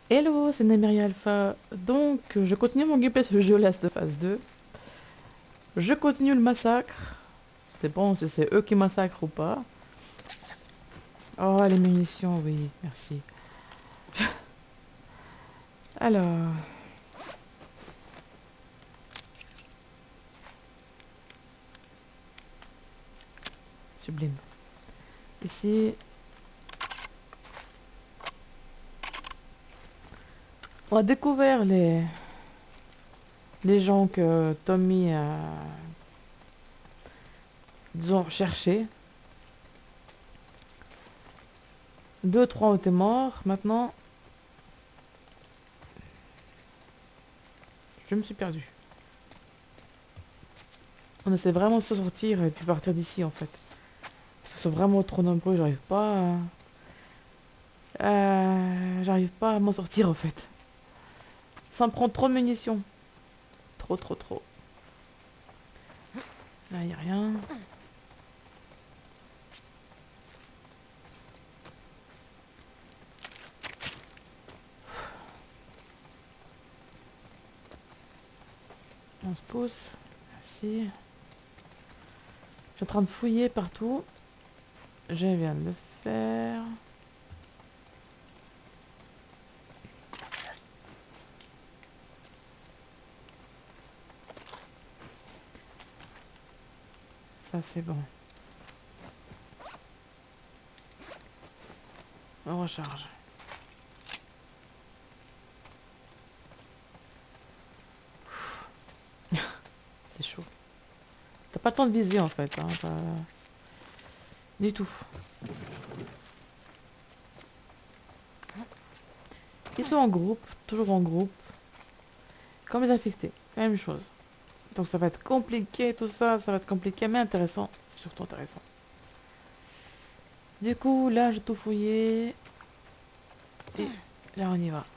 Hello, c'est Nemeria Alpha. Donc, je continue mon gameplay sur le jeu Last of Us 2. Je continue le massacre. C'est bon si c'est eux qui massacrent ou pas. Oh, les munitions, oui, merci. Alors, sublime. Ici, on a découvert les gens que Tommy a, disons, cherché. 2, 3 ont été morts. Maintenant, je me suis perdu. On essaie vraiment de se sortir et puis partir d'ici en fait. Ils sont vraiment trop nombreux, j'arrive pas à m'en sortir en fait. Ça me prend trop de munitions. Trop, trop, trop. Là, y a rien. On se pousse. Merci. Je suis en train de fouiller partout. Je viens de le faire. Ça, c'est bon. On recharge. C'est chaud. T'as pas le temps de viser en fait. Hein, du tout. Ils sont en groupe. Toujours en groupe. Comme les infectés. La même chose. Donc ça va être compliqué tout ça. Ça va être compliqué mais intéressant. Surtout intéressant. Du coup, là, j'ai tout fouillé. Et là, on y va.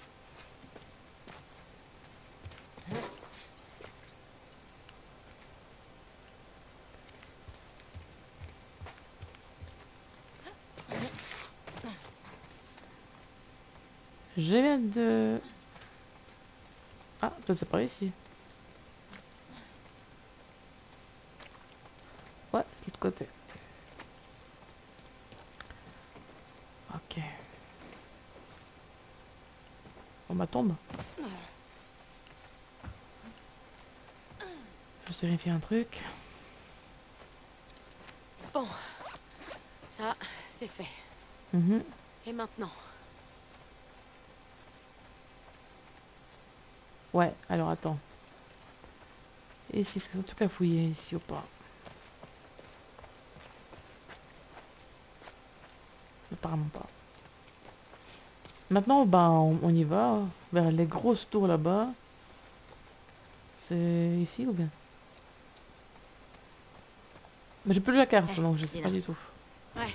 Je viens de... Ah, peut-être c'est par ici. Ouais, c'est de l'autre côté. Ok. On ma tombe. Je vais vérifier un truc. Bon, ça, c'est fait. Mhm. Et maintenant? Ouais, alors attends. Ici, c'est en tout cas fouillé ici ou pas? Apparemment pas. Maintenant, ben, on y va. Vers les grosses tours là-bas. C'est ici ou bien? Mais j'ai plus la carte, donc je sais pas Dina. du tout. Ouais.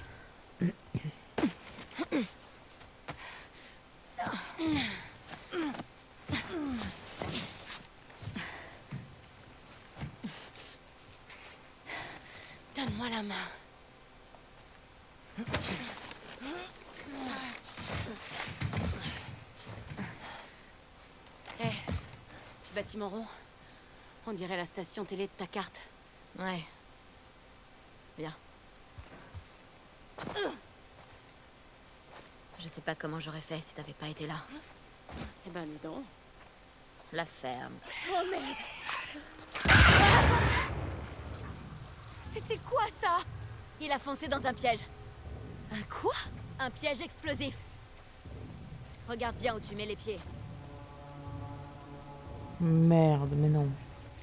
Donne-moi la main. Ce bâtiment rond, on dirait la station télé de ta carte. Ouais. Bien. Je sais pas comment j'aurais fait si t'avais pas été là. Eh ben, dis donc. La ferme. Oh merde! C'était quoi ça? Il a foncé dans un piège. Un quoi? Un piège explosif. Regarde bien où tu mets les pieds. Merde, mais non.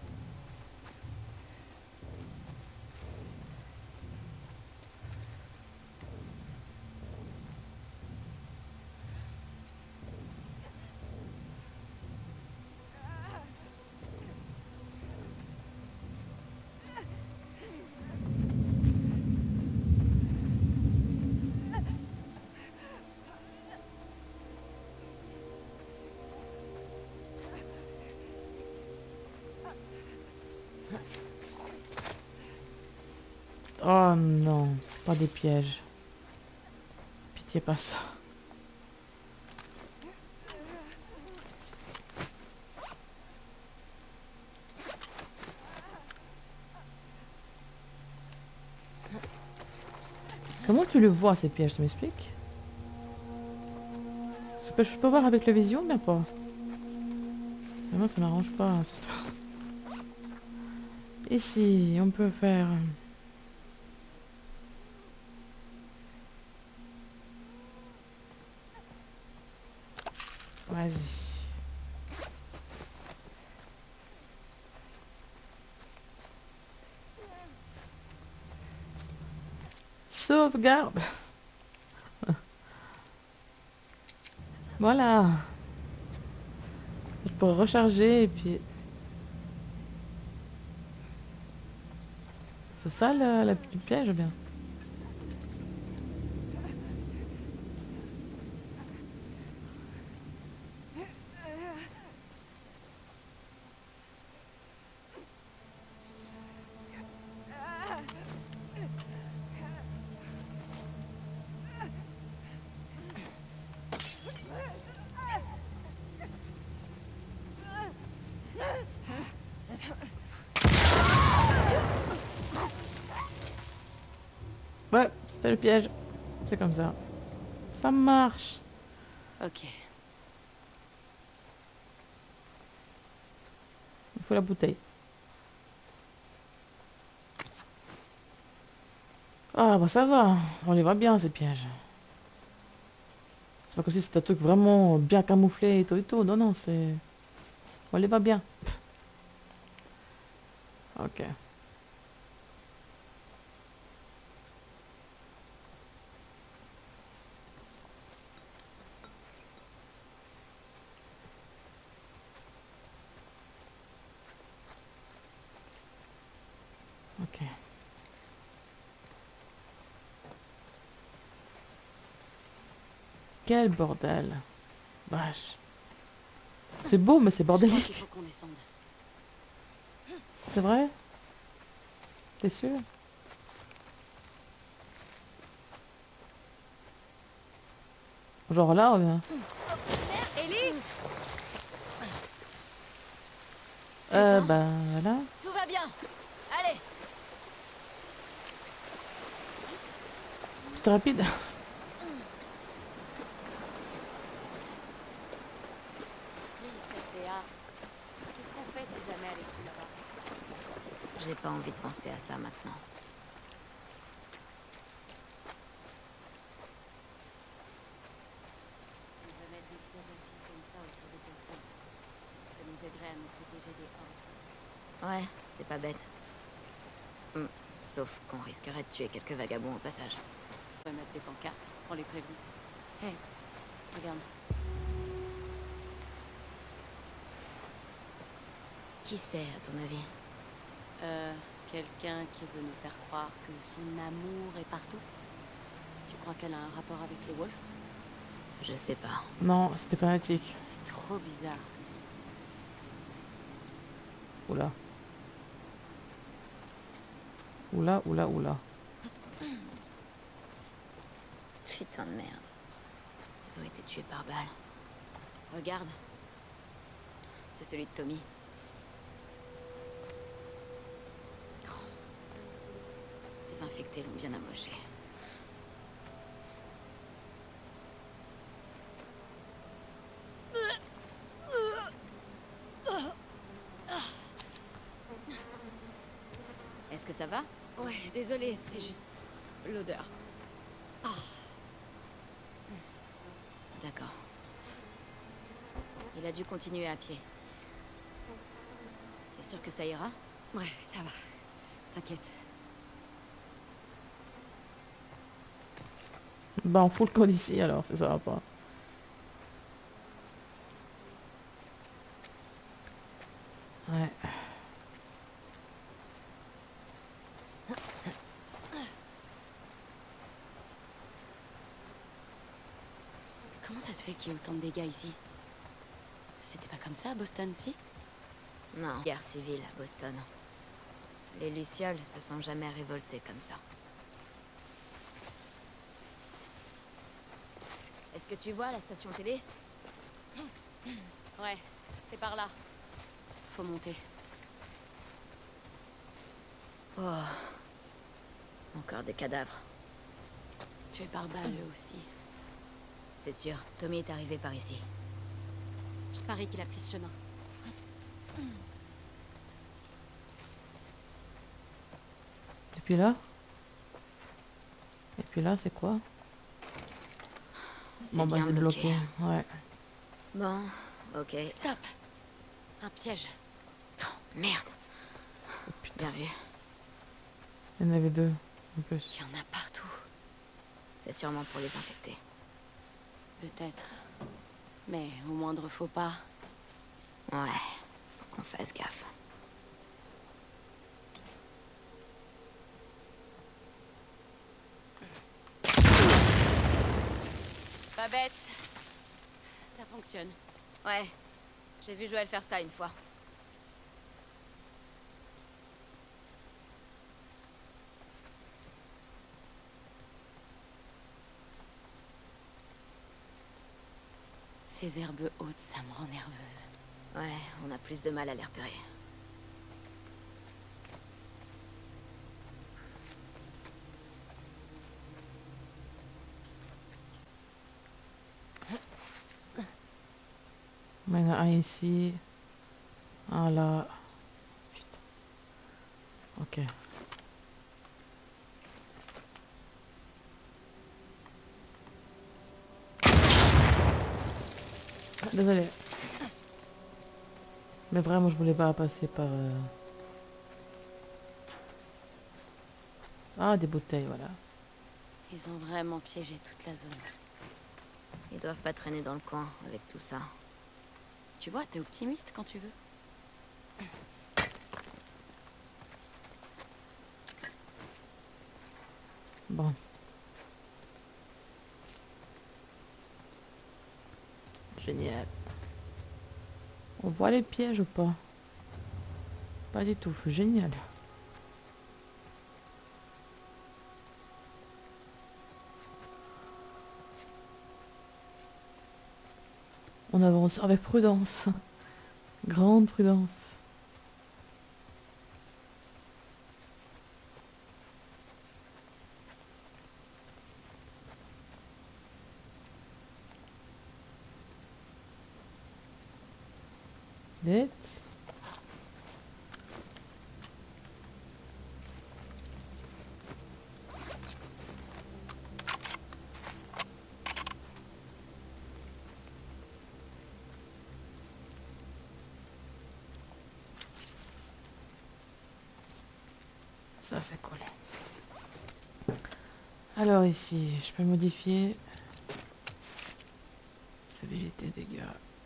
Oh non, pas des pièges. Pitié, pas ça. Comment tu le vois ces pièges, tu m'expliques? Je peux voir avec la vision, mais pas. Moi ça m'arrange pas cette histoire. Ici, on peut faire... Vas-y. Sauvegarde. Voilà. Je peux recharger et puis... C'est ça la petite piège ou bien? Ouais, c'était le piège. C'est comme ça. Ça marche. Ok. Il faut la bouteille. Ah bah ça va. On les voit bien ces pièges. C'est pas comme si c'était un truc vraiment bien camouflé et tout et tout. Non, non, c'est... On les voit bien. Ok. Ok. Quel bordel. Vache. C'est beau, mais c'est Je crois qu'il bordélique. faut qu'on descende. C'est vrai? T'es sûr? Genre là, ou bien? Ellie, Bah voilà. tout va bien. Allez, C'était rapide. Please, Théa. Qu'est-ce qu'on fait si jamais elle est plus là-bas? j'ai pas envie de penser à ça maintenant. On devrait mettre des pièges à filles comme ça autour de Jason. Ça nous aiderait à nous protéger des hordes. Ouais, c'est pas bête. Sauf qu'on risquerait de tuer quelques vagabonds au passage. On pourrait mettre des pancartes, on les prévient. Hey, regarde. Qui c'est, à ton avis? Quelqu'un qui veut nous faire croire que son amour est partout. Tu crois qu'elle a un rapport avec les Wolves? Je sais pas. Non, c'était fanatique. C'est trop bizarre. Oula. Oula, oula, oula. Putain de merde. Ils ont été tués par balle. Regarde. C'est celui de Tommy. Oh. Les infectés l'ont bien amoché. Est-ce que ça va? Ouais, désolée, c'est juste l'odeur. D'accord. Il a dû continuer à pied. T'es sûr que ça ira? Ouais, ça va. T'inquiète. Bah on fout le code ici alors, si ça va pas. Ouais. Comment ça se fait qu'il y ait autant de dégâts ici? C'était pas comme ça à Boston, si? Non. Guerre civile à Boston. Les Lucioles se sont jamais révoltés comme ça. Est-ce que tu vois la station télé? Ouais, c'est par là. Faut monter. Oh. Encore des cadavres. tués par balle, eux aussi. C'est sûr, Tommy est arrivé par ici. Je parie qu'il a pris ce chemin. Et puis là? Et puis là, c'est quoi? C'est Bon bah bien c'est bloqué. Ouais. Bon, ok. Stop! Un piège. Oh, merde. Oh, putain. Bien vu. Il y en avait deux en plus. Il y en a partout. C'est sûrement pour les infecter. Peut-être. Mais au moindre faux pas... Ouais, faut qu'on fasse gaffe. Pas bête. Ça fonctionne. Ouais, j'ai vu Joël faire ça une fois. Ces herbes hautes, ça me rend nerveuse. Ouais, on a plus de mal à les repérer. Il y en a un ici. Un là. Putain. Ok. Ah, désolé. Mais vraiment, je voulais pas passer par... Ah, des bouteilles, voilà. Ils ont vraiment piégé toute la zone. Ils doivent pas traîner dans le coin avec tout ça. Tu vois, t'es optimiste quand tu veux. Bon. Génial. On voit les pièges ou pas? Pas du tout. Génial. On avance avec prudence. Grande prudence. Vite. Ça c'est cool. Alors ici, je peux modifier stabilité dégâts.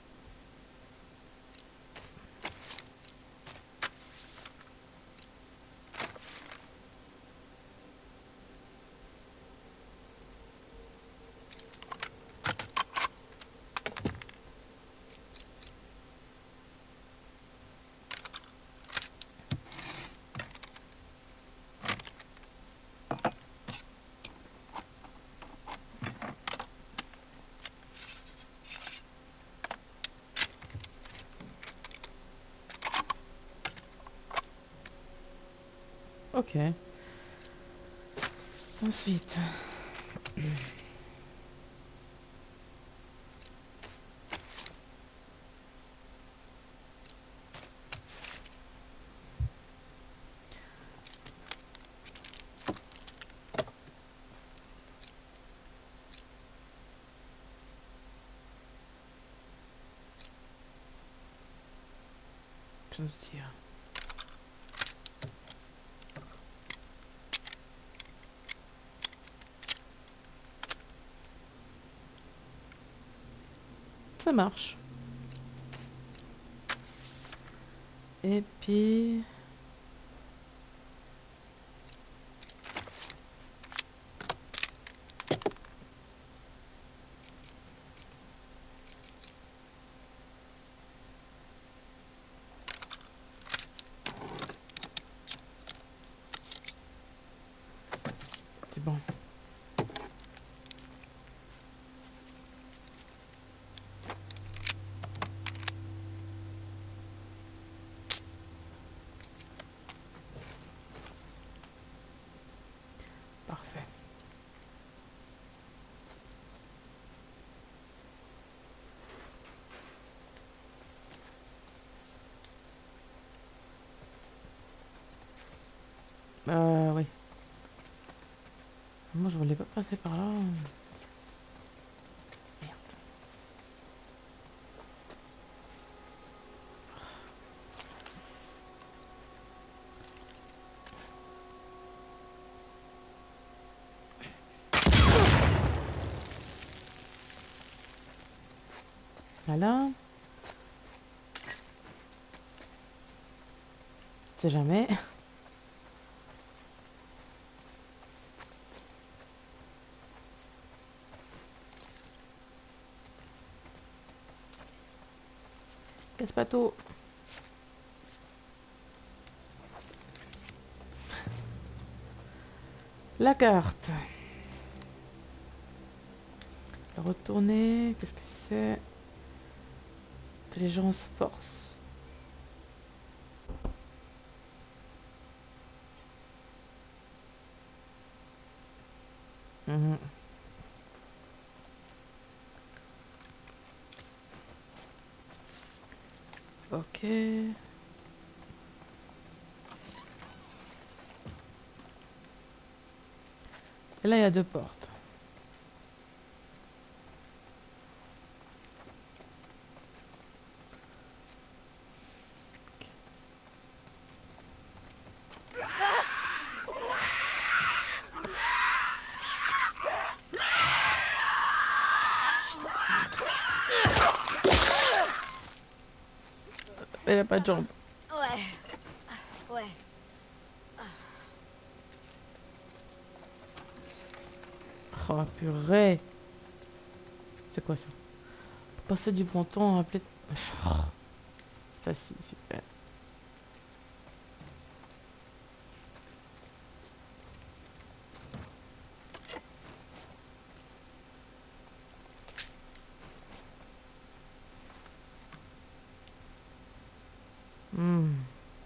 Ok. Ensuite. Je tire. Ça marche. Et puis... C'est bon. Oui. Moi, je voulais pas passer par là. Merde. Voilà. C'est jamais. Casse-pato. La carte. La retourner. Qu'est-ce que c'est? Intelligence, force. Mhm. Ok. Et là, il y a deux portes. Elle a pas de jambes. Ouais. Ouais. Oh purée. C'est quoi ça? Passer du bon temps à appeler... Oh, c'est assis, super. Hmm.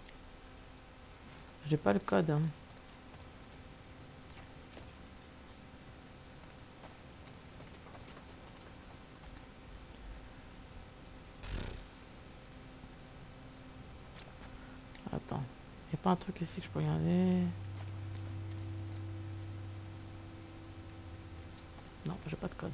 J'ai pas le code. Hein. Attends. Y a pas un truc ici que je peux regarder? Non, j'ai pas de code.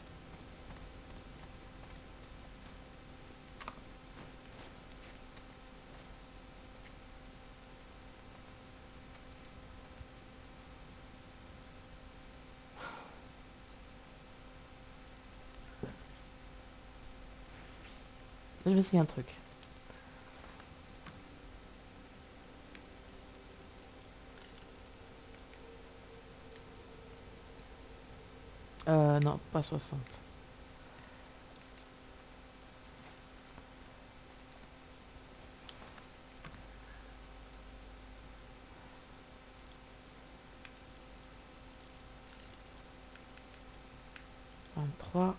Je vais essayer un truc. Non, pas 60. Trois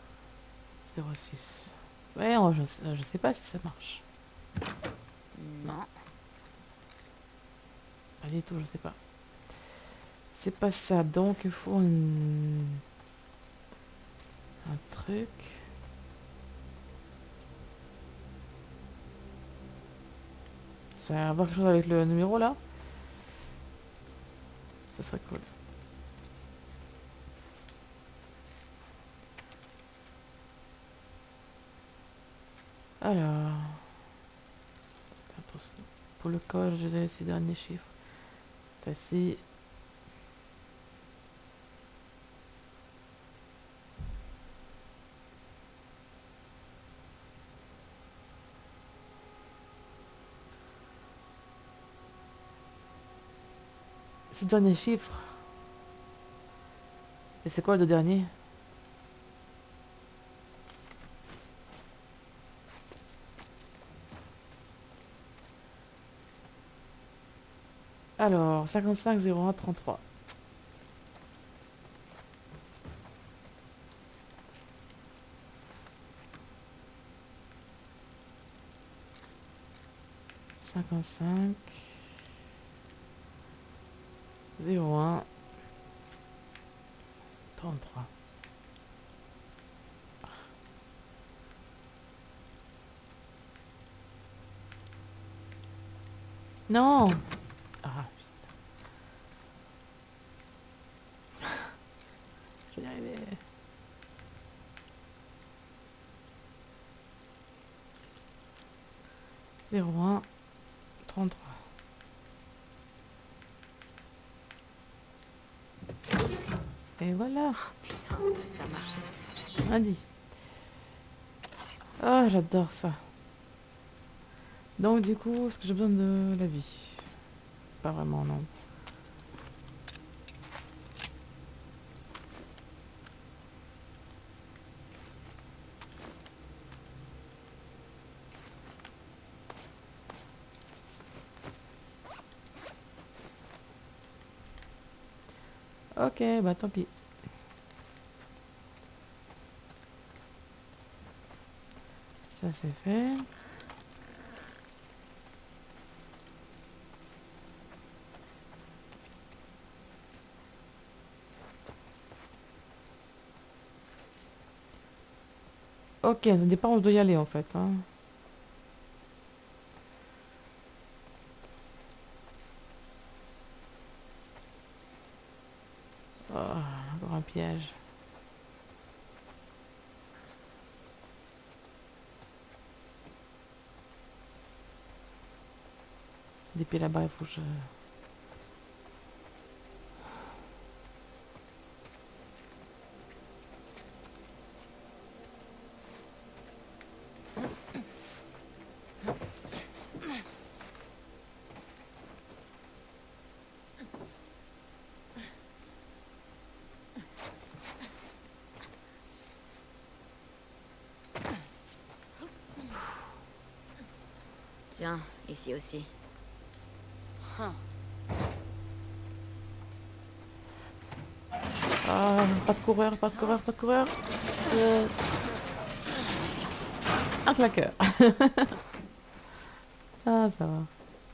06. Ouais, je sais pas si ça marche. Non. Pas du tout, je sais pas. C'est pas ça, donc il faut un truc. Ça a à voir quelque chose avec le numéro là? Ça serait cool. Alors, pour le code, je vais ces derniers chiffres. Ça-ci. Ces derniers chiffres. Et c'est quoi le dernier? Alors, 55 01 33. Cinq 01 33. Non! Ah, putain. 01 33. Et voilà, Putain, ça a marché. on a dit. Ah, j'adore ça. Donc du coup, est-ce que j'ai besoin de la vie? Pas vraiment, non. Ok, bah tant pis. Ça c'est fait. Ok, ça dépend où je dois y aller en fait. Hein. Oh, encore un piège. Depuis là-bas, il faut que je... Tiens, ici aussi. Ah, pas de coureur, pas de coureur, pas de coureur. Un claqueur. Ah, ça va.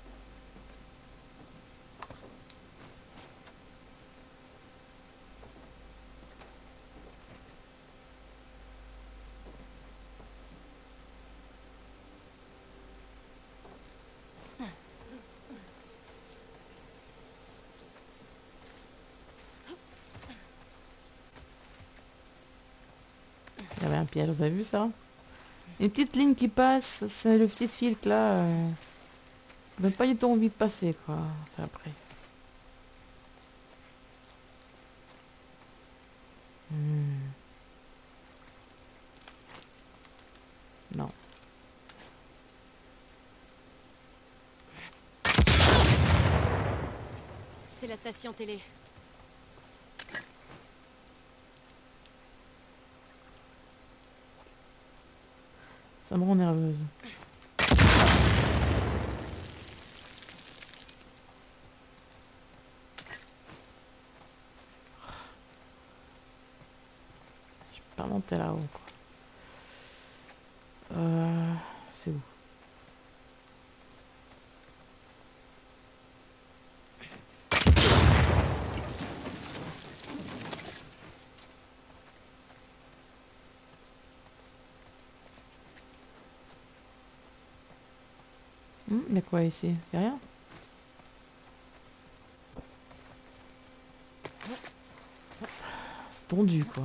Il y avait un piège, vous avez vu ça? Une petite ligne qui passe, c'est le petit filtre là. Donne pas du tout envie de passer quoi. C'est après. Hmm. Non. C'est la station télé. Ça me rend nerveuse. Je peux pas monter là-haut quoi. C'est où? Il y a quoi ici? Y a rien? C'est tendu quoi.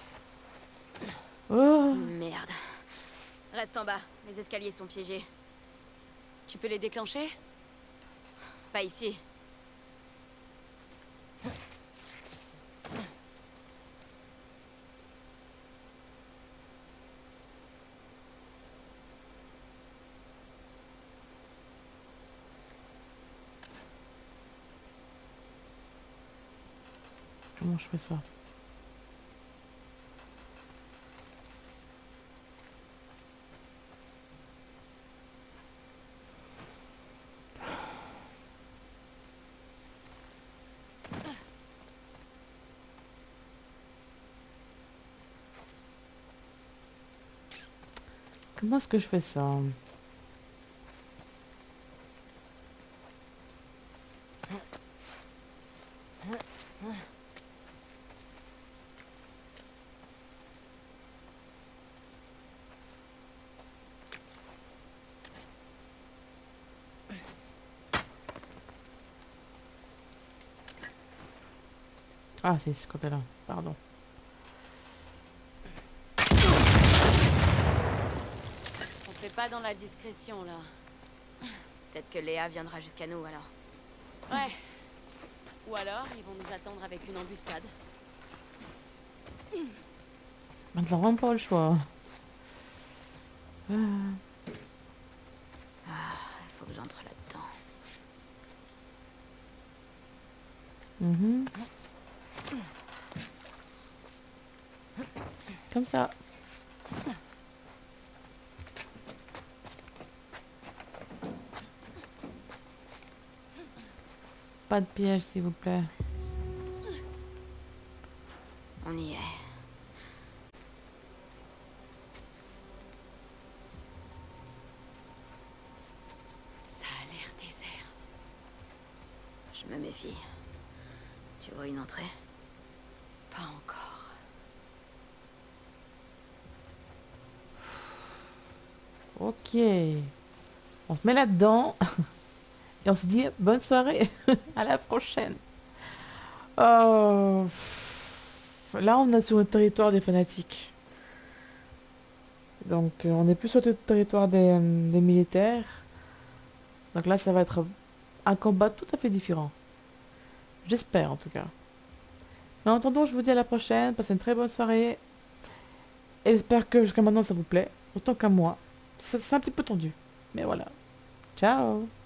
Oh! Merde. Reste en bas, les escaliers sont piégés. Tu peux les déclencher? Pas ici. Comment je fais ça? Comment est-ce que je fais ça? Ah, c'est ce côté-là, pardon. On fait pas dans la discrétion là. Peut-être que Léa viendra jusqu'à nous alors. Ouais. Ou alors, ils vont nous attendre avec une embuscade. Maintenant, vraiment pas le choix. Il faut que j'entre là-dedans. Mhm. Comme ça. Pas de piège, s'il vous plaît. On y est. Ça a l'air désert. Je me méfie. Tu vois une entrée? Pas encore. Ok. On se met là-dedans. Et on se dit bonne soirée. À la prochaine. Oh. Là, on est sur le territoire des fanatiques. Donc, on n'est plus sur le territoire des militaires. Donc là, ça va être un combat tout à fait différent. J'espère, en tout cas. Mais en attendant, je vous dis à la prochaine. Passez une très bonne soirée. Et j'espère que jusqu'à maintenant, ça vous plaît. Autant qu'à moi. Ça fait un petit peu tendu. Mais voilà. Ciao!